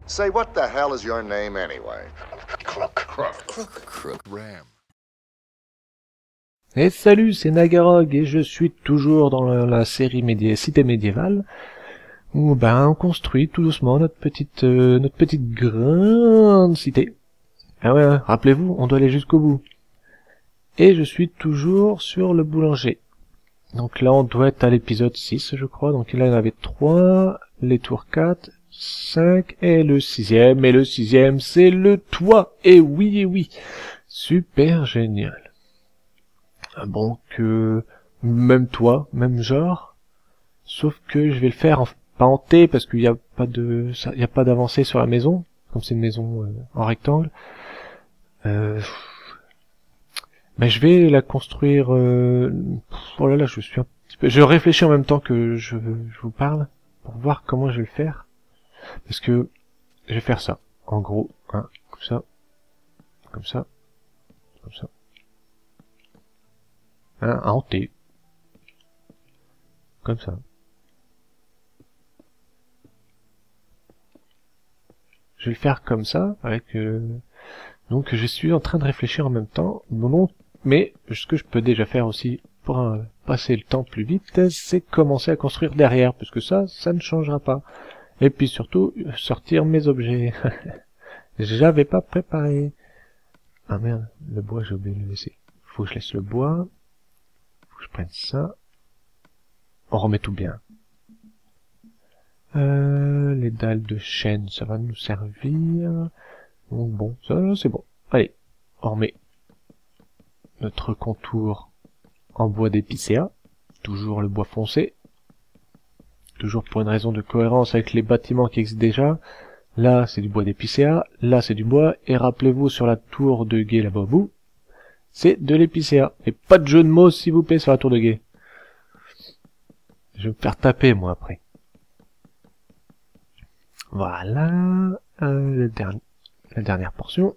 Say, what the hell is your name anyway? Crook. Ram. Et salut, c'est Nagarog et je suis toujours dans la série cité médiévale où on construit tout doucement notre petite grande cité. Ah ouais, rappelez-vous, on doit aller jusqu'au bout. Et je suis toujours sur le boulanger. Donc là, on doit être à l'épisode 6, je crois. Donc là, il y en avait 3, les tours 4, 5 et le 6e. Et le 6e, c'est le toit. Et oui. Super génial. Bon, même toit, même genre. Sauf que je vais le faire pas en T parce qu'il n'y a pas d'avancée sur la maison. Comme c'est une maison en rectangle. Mais je vais la construire... Oh là là, je suis un petit peu... Je réfléchis en même temps que je vous parle, pour voir comment je vais le faire. Parce que je vais faire ça. En gros, hein, comme ça. Hein, en T. Comme ça. Je vais le faire comme ça, avec... Donc je suis en train de réfléchir en même temps. Non, mais ce que je peux déjà faire aussi pour passer le temps plus vite, c'est commencer à construire derrière, puisque ça ne changera pas. Et puis surtout, sortir mes objets. J'avais pas préparé. Ah merde, le bois j'ai oublié de le laisser. Faut que je laisse le bois. Faut que je prenne ça. On remet tout bien. Les dalles de chêne, ça va nous servir. Donc bon, ça c'est bon. Allez, on remet notre contour en bois d'épicéa. Toujours le bois foncé. Toujours pour une raison de cohérence avec les bâtiments qui existent déjà. Là, c'est du bois d'épicéa. Là, c'est du bois. Et rappelez-vous, sur la tour de guet là-bas au bout, c'est de l'épicéa. Et pas de jeu de mots, s'il vous plaît, sur la tour de guet. Je vais me faire taper, moi, après. Voilà. La dernière portion.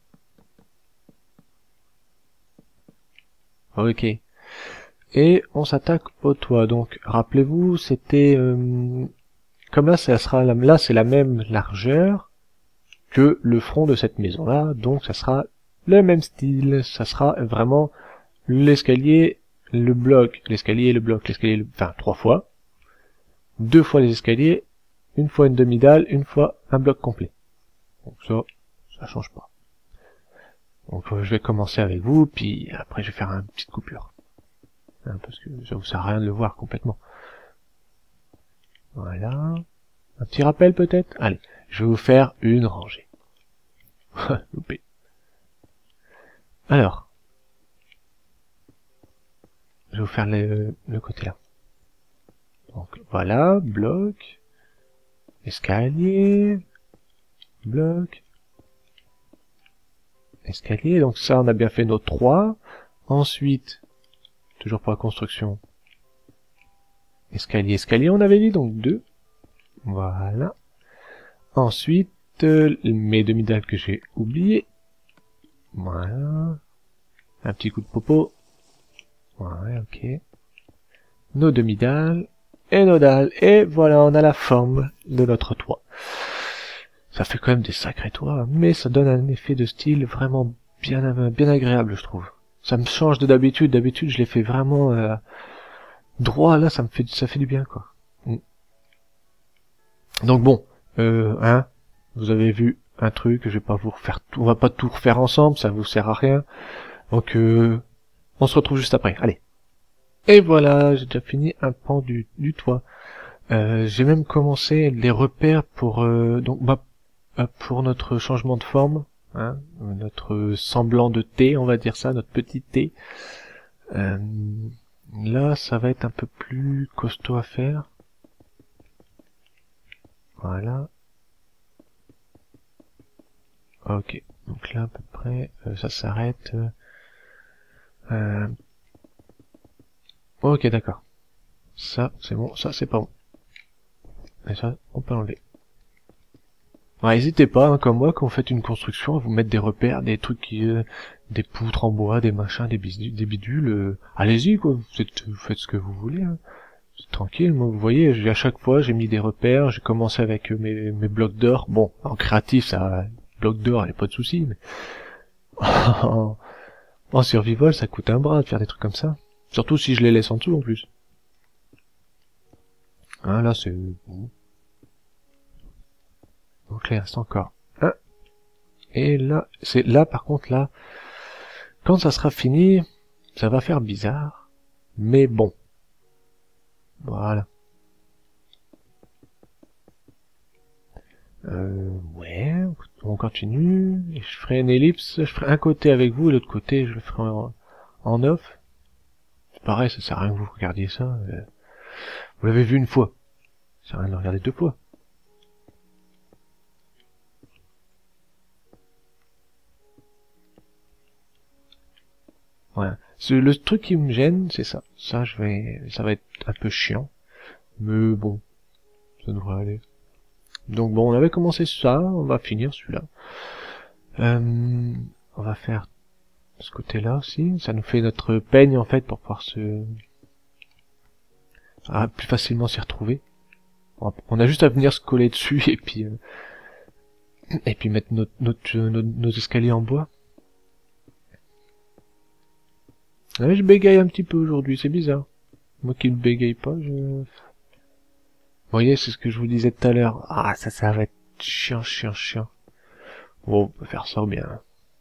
Ok. Et on s'attaque au toit. Donc, rappelez-vous, c'était... comme là, là, c'est la même largeur que le front de cette maison-là. Donc, ça sera le même style. Ça sera vraiment l'escalier, le bloc, l'escalier, le bloc, l'escalier, enfin, 3 fois. 2 fois les escaliers, une fois une demi-dalle, une fois un bloc complet. Donc ça change pas. Donc je vais commencer avec vous, puis après je vais faire une petite coupure. Hein, parce que ça vous sert à rien de le voir complètement. Voilà. Un petit rappel peut-être. Allez, je vais vous faire une rangée. Loupé. Alors. Je vais vous faire le côté là. Donc voilà, bloc. Escalier. Bloc. Escalier, donc ça on a bien fait nos 3. Ensuite, toujours pour la construction, escalier, on avait dit, donc 2. Voilà. Ensuite, mes demi-dalles que j'ai oubliées. Voilà. Un petit coup de popo. Ouais, ok. Nos demi-dalles et nos dalles. Et voilà, on a la forme de notre toit. Ça fait quand même des sacrés toits, mais ça donne un effet de style vraiment bien agréable, je trouve. Ça me change de d'habitude. D'habitude, je les fais vraiment droit. Là, ça fait du bien, quoi. Donc bon, hein, vous avez vu un truc. Je vais pas vous refaire tout. On va pas tout refaire ensemble, ça vous sert à rien. Donc, on se retrouve juste après. Allez. Et voilà, j'ai déjà fini un pan du toit. J'ai même commencé les repères pour pour notre changement de forme, hein, notre semblant de T, on va dire ça, notre petit T. Là, ça va être un peu plus costaud à faire. Voilà. Ok, donc là à peu près, ça s'arrête. Ok, d'accord. Ça, c'est bon, ça, c'est pas bon. Et ça, on peut l'enlever. Ouais, n'hésitez pas, hein, comme moi, quand vous faites une construction, à vous mettre des repères, des trucs des poutres en bois, des machins, des bidules, allez-y, quoi, vous faites ce que vous voulez, hein. C'est tranquille, moi, vous voyez, à chaque fois, j'ai mis des repères, j'ai commencé avec mes blocs d'or. Bon, en créatif, ça, blocs d'or, il n'y a pas de souci, mais en survival, ça coûte un bras de faire des trucs comme ça. Surtout si je les laisse en dessous, en plus. Hein, là, c'est bon. Donc là, il reste encore un. Et là, c'est là, par contre, là, quand ça sera fini, ça va faire bizarre. Mais bon. Voilà. Ouais, on continue. Et je ferai une ellipse, je ferai un côté avec vous et l'autre côté, je le ferai en off. C'est pareil, ça sert à rien que vous regardiez ça. Vous l'avez vu une fois. Ça sert à rien de le regarder deux fois. Voilà. Le truc qui me gêne, c'est ça. Ça va être un peu chiant. Mais bon, ça devrait aller. Donc bon, on avait commencé ça, on va finir celui-là. On va faire ce côté-là aussi. Ça nous fait notre peigne en fait pour pouvoir plus facilement s'y retrouver. On a juste à venir se coller dessus et puis mettre nos escaliers en bois. Ah, je bégaye un petit peu aujourd'hui, c'est bizarre. Moi qui ne bégaye pas, Vous voyez, c'est ce que je vous disais tout à l'heure. Ah, ça va être chiant. Bon, on peut faire ça ou bien.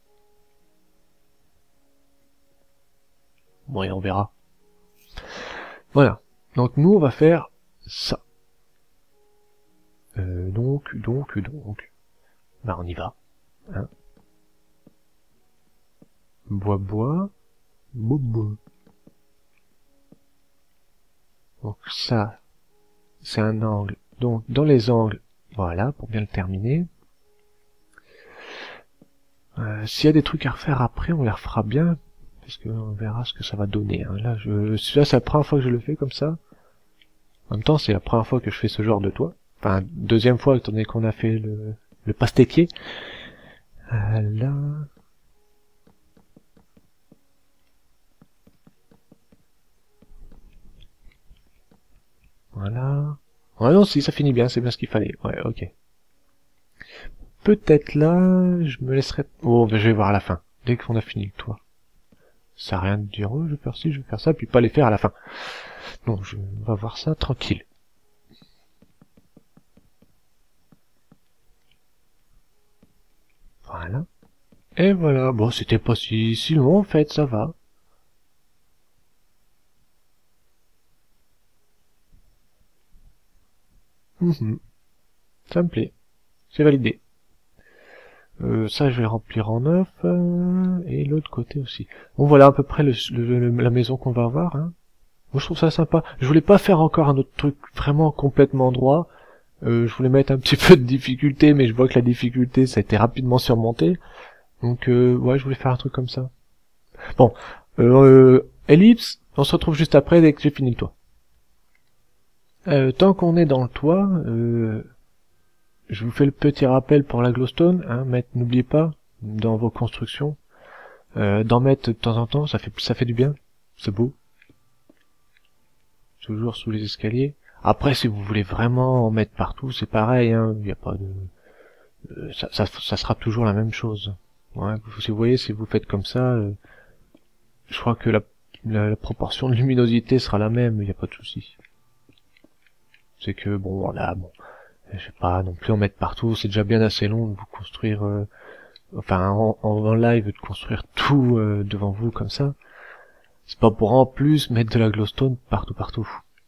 Bon, et on verra. Voilà. Donc nous, on va faire ça. Donc. Bah, on y va. Hein. Bois. Donc ça, c'est un angle. Donc dans les angles, voilà, pour bien le terminer. S'il y a des trucs à refaire après, on les refera bien, parce qu'on verra ce que ça va donner. Hein. Là, c'est la première fois que je le fais comme ça. En même temps, c'est la première fois que je fais ce genre de toit. Enfin, deuxième fois, étant donné qu'on a fait le pastéquier. Là... Voilà. Ouais, non, si, ça finit bien, c'est bien ce qu'il fallait. Ouais, ok. Peut-être là, je me laisserai... Oh, ben, je vais voir à la fin, dès qu'on a fini le toit. Ça sert à rien de dire, oh, je vais faire ci, je vais faire ça, puis pas les faire à la fin. Non, on va voir ça tranquille. Voilà. Et voilà, bon, c'était pas si long en fait, ça va. Ça me plaît. C'est validé. Ça, je vais remplir en neuf, et l'autre côté aussi. Bon, voilà à peu près la maison qu'on va avoir. Hein. Moi, je trouve ça sympa. Je voulais pas faire encore un autre truc vraiment complètement droit. Je voulais mettre un petit peu de difficulté, mais je vois que la difficulté, ça a été rapidement surmonté. Donc, ouais, je voulais faire un truc comme ça. Bon, ellipse, on se retrouve juste après dès que j'ai fini le toit. Tant qu'on est dans le toit, je vous fais le petit rappel pour la glowstone, hein, n'oubliez pas, dans vos constructions, d'en mettre de temps en temps, ça fait du bien, c'est beau. Toujours sous les escaliers. Après, si vous voulez vraiment en mettre partout, c'est pareil, hein, il n'y a pas de... ça sera toujours la même chose. Ouais, si vous voyez, si vous faites comme ça, je crois que la proportion de luminosité sera la même, il n'y a pas de souci. C'est que, bon, voilà, bon... Je sais pas, non plus en mettre partout, c'est déjà bien assez long de vous construire, enfin en live de construire tout devant vous comme ça. C'est pas pour en plus mettre de la glowstone partout.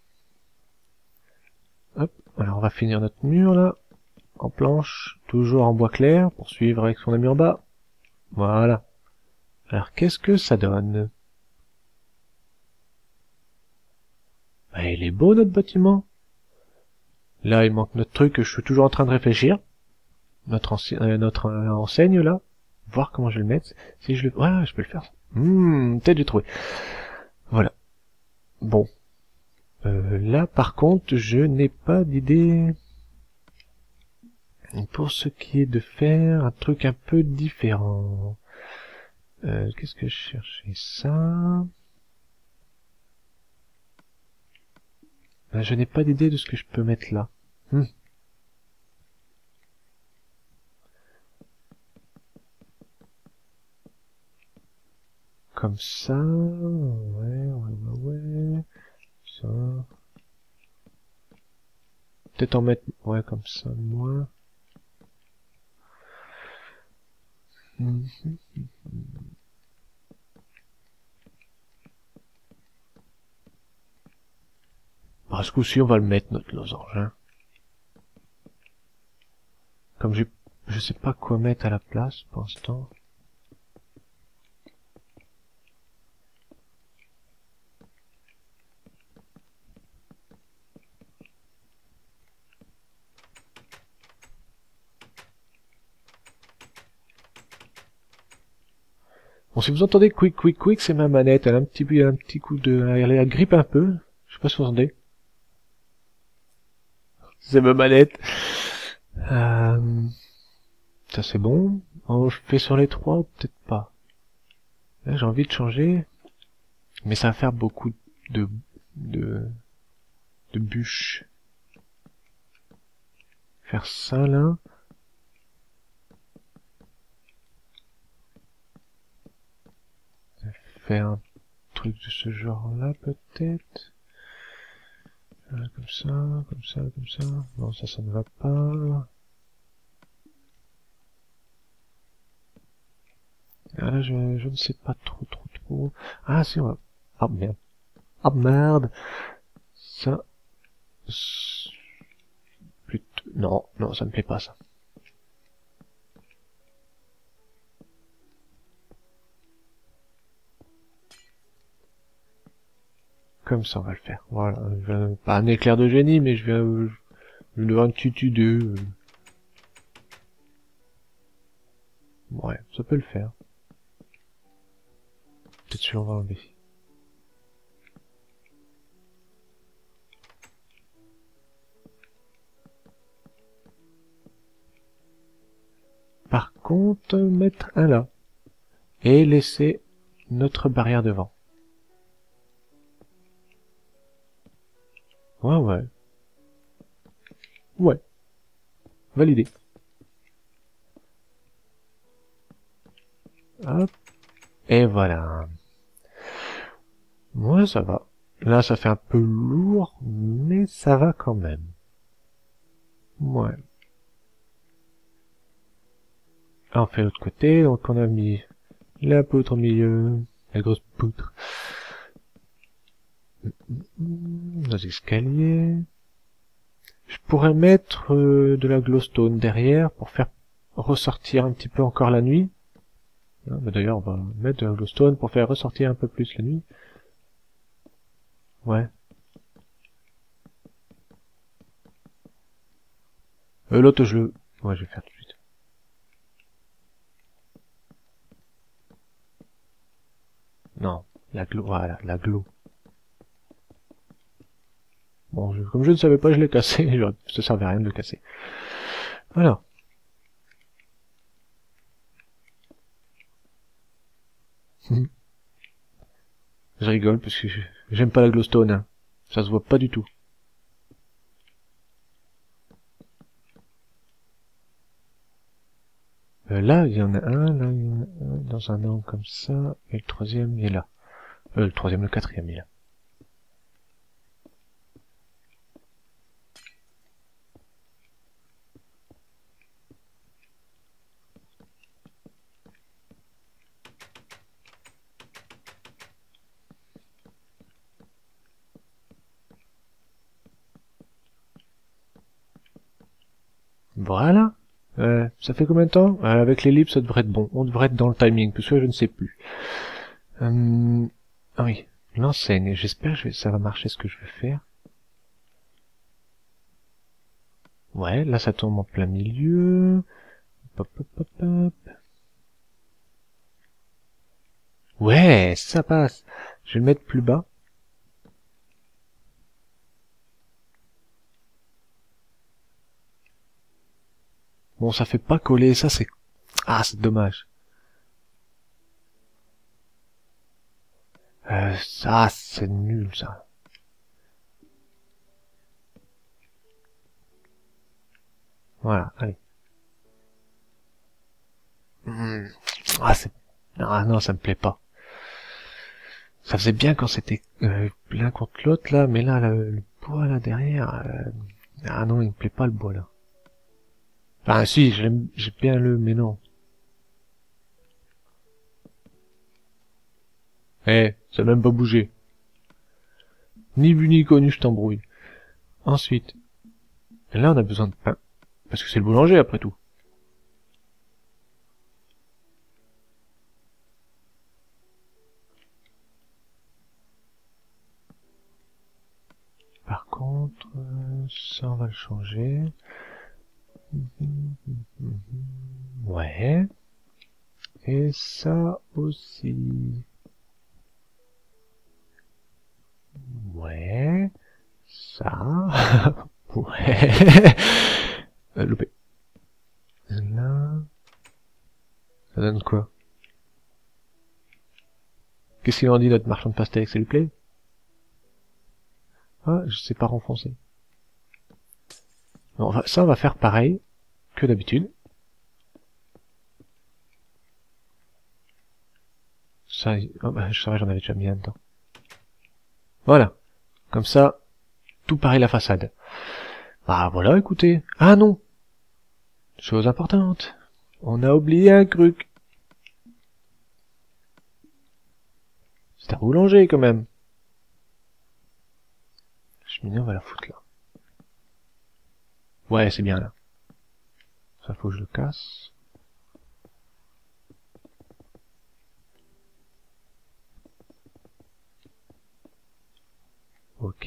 Hop, alors on va finir notre mur là, en planche, toujours en bois clair, pour suivre avec ce qu'on a mis en bas. Voilà. Alors qu'est-ce que ça donne? Bah, il est beau notre bâtiment. Là, il manque notre truc, je suis toujours en train de réfléchir. Notre enseigne, là. Voir comment je vais le mettre. Si je le... Voilà, je peux le faire. Peut-être j'ai trouvé. Voilà. Bon. Là, par contre, je n'ai pas d'idée. Pour ce qui est de faire un truc un peu différent. Qu'est-ce que je cherchais? Ça... Je n'ai pas d'idée de ce que je peux mettre là. Comme ça, ouais. Ça. Peut-être en mettre, ouais, comme ça, moins. À ce coup-ci, on va le mettre, notre losange, hein. Comme je sais pas quoi mettre à la place, pour l'instant. Bon, si vous entendez quick, c'est ma manette. Elle a un petit coup de, elle grippe un peu. Je sais pas si vous entendez. C'est ma manette. Ça c'est bon. Oh, je fais sur les trois ou peut-être pas. Là, j'ai envie de changer. Mais ça va faire beaucoup de, de, de bûches. Faire ça, là. Faire un truc de ce genre-là, peut-être. Comme ça. Non, ça ne va pas. Ah, là, je ne sais pas trop. Ah, si, on va... Ah, merde. Ah, merde. Ça... Plutôt... Non, ça me plaît pas, ça. Comme ça, on va le faire. Voilà. Pas un éclair de génie, mais je vais un tutu de... Ouais, ça peut le faire. Peut-être celui-là, on va enlever. Par contre, mettre un là. Et laisser notre barrière devant. Ouais. Validé. Hop. Et voilà. Ouais, ça va. Là, ça fait un peu lourd, mais ça va quand même. Ouais. Là, on fait l'autre côté, donc on a mis la poutre au milieu, la grosse poutre. Nos escaliers. Je pourrais mettre de la glowstone derrière pour faire ressortir un petit peu encore la nuit. D'ailleurs, on va mettre de la glowstone pour faire ressortir un peu plus la nuit. Ouais. L'autre, ouais, je vais faire tout de suite. Non, la glow, voilà, la glow. Bon, comme je ne savais pas, je l'ai cassé, ça servait à rien de le casser. Voilà. Je rigole parce que j'aime pas la glowstone, hein. Ça se voit pas du tout. Là, il y en a un, là, il y en a un, dans un angle comme ça, et le troisième, il est là. Le quatrième, il est là. Voilà. Ça fait combien de temps? Avec l'ellipse, ça devrait être bon. On devrait être dans le timing, parce que je ne sais plus. Ah oui, l'enseigne. J'espère que ça va marcher ce que je veux faire. Ouais, là ça tombe en plein milieu. Hop. Ouais, ça passe. Je vais le mettre plus bas. Bon, ça fait pas coller, ça c'est... Ah, c'est dommage. Ça, c'est nul, ça. Voilà, allez. Ah, ah non, ça me plaît pas. Ça faisait bien quand c'était l'un contre l'autre, là, mais là, le bois, là, derrière... Ah non, il me plaît pas, le bois, là. Enfin, si, j'ai bien mais non. Eh, ça n'a même pas bougé. Ni vu ni connu, je t'embrouille. Ensuite, là, on a besoin de pain. Parce que c'est le boulanger, après tout. Par contre, ça, on va le changer. Ouais. Et ça aussi. Ouais. Ça. Ouais. Loupé. Là. Ça donne quoi? Qu'est-ce qu'il en dit, notre marchand de pastèques, ça lui plaît? Ah, je sais pas renfoncer. Bon, ça, on va faire pareil que d'habitude. Ça, oh bah, je savais, j'en avais déjà mis un dedans. Voilà. Comme ça, tout pareil la façade. Ah, voilà, écoutez. Ah non! Chose importante. On a oublié un truc. C'est un boulanger, quand même. La cheminée, on va la foutre là. Ouais, c'est bien, là. Ça, faut que je le casse. Ok.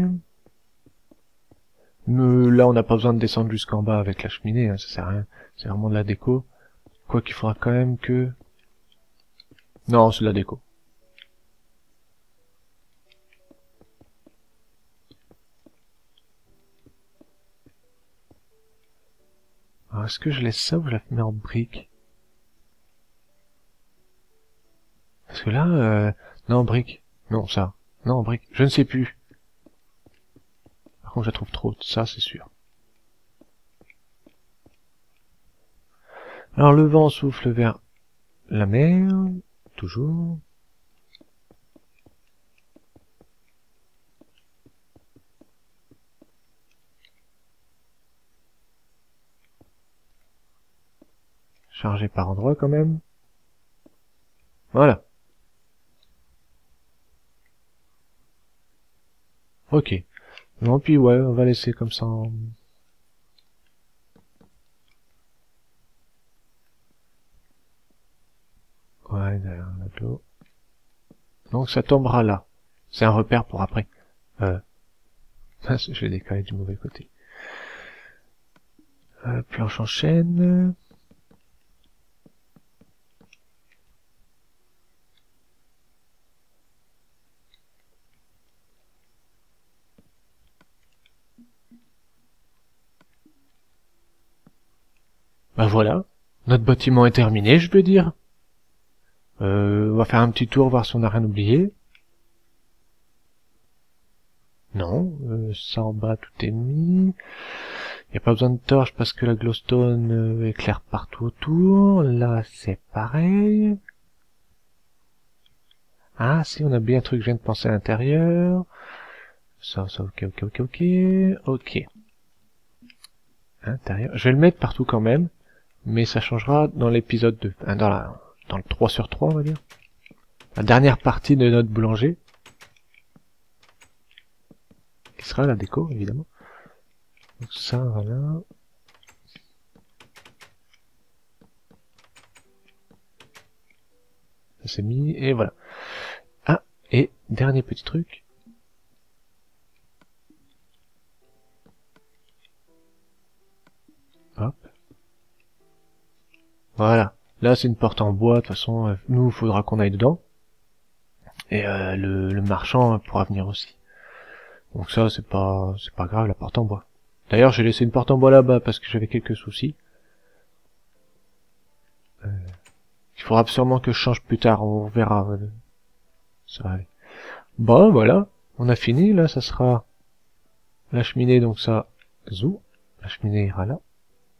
Mais là, on n'a pas besoin de descendre jusqu'en bas avec la cheminée, hein, ça sert à rien. C'est vraiment de la déco. Quoi qu'il faudra quand même que... Non, c'est de la déco. Alors, est-ce que je laisse ça ou je la mets en brique? Parce que là, non, en brique. Non, ça. Non, en brique. Je ne sais plus. Par contre, je la trouve trop. Ça, c'est sûr. Alors, le vent souffle vers la mer. Toujours. Chargé par endroit, quand même. Voilà. Ok. Non, puis ouais, on va laisser comme ça en... Ouais, derrière de l'eau. Donc ça tombera là. C'est un repère pour après. Je l'ai décalé du mauvais côté. Planche en chaîne. Bah voilà. Notre bâtiment est terminé, je veux dire. On va faire un petit tour, voir si on n'a rien oublié. Non, ça en bas, tout est mis. Il n'y a pas besoin de torche parce que la glowstone éclaire partout autour. Là, c'est pareil. Ah, si, on a bien un truc, je viens de penser à l'intérieur. Ça, ok. Intérieur. Je vais le mettre partout quand même, mais ça changera dans l'épisode 2. Dans le 3 sur 3, on va dire. La dernière partie de notre boulanger. Qui sera la déco, évidemment. Donc ça, voilà. Ça s'est mis, et voilà. Ah, et dernier petit truc. Hop. Voilà. Là, c'est une porte en bois. De toute façon, nous, il faudra qu'on aille dedans. Et le marchand pourra venir aussi. Donc ça, c'est pas grave, la porte en bois. D'ailleurs, j'ai laissé une porte en bois là-bas parce que j'avais quelques soucis. Il faudra sûrement que je change plus tard, on verra. Ça va aller. Bon, voilà. On a fini, là, ça sera la cheminée, donc ça, zou. La cheminée ira là.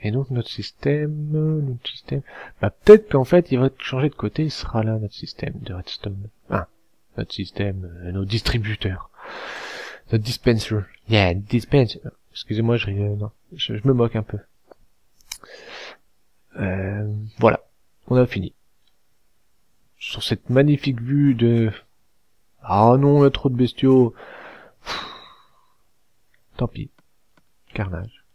Et donc notre système... Bah peut-être qu'en fait il va changer de côté, il sera là notre système de redstone. Ah, notre système, nos distributeurs. Notre dispenser. Yeah, dispenser. Excusez-moi, non, je me moque un peu. Voilà, on a fini. Sur cette magnifique vue de... Ah non, il y a trop de bestiaux. Tant pis. Carnage.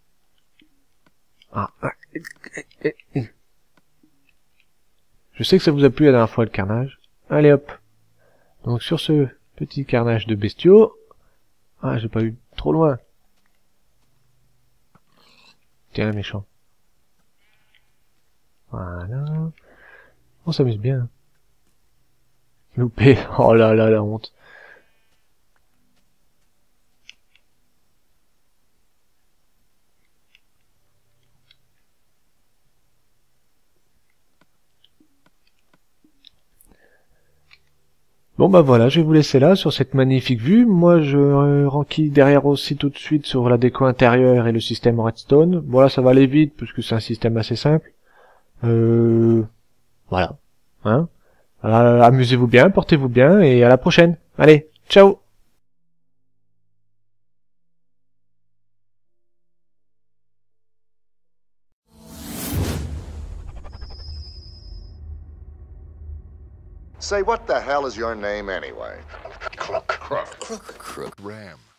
Je sais que ça vous a plu la dernière fois le carnage. Allez hop. Donc sur ce petit carnage de bestiaux... Ah, j'ai pas eu trop loin. Tiens, méchant. Voilà. On s'amuse bien. Loupé. Oh là là, la honte. Bon bah voilà, je vais vous laisser là sur cette magnifique vue. Moi je renquille derrière aussi tout de suite sur la déco intérieure et le système redstone. Bon là ça va aller vite puisque c'est un système assez simple. Voilà. Hein, amusez-vous bien, portez-vous bien et à la prochaine. Allez, ciao. Say, what the hell is your name anyway? Crook. Ram.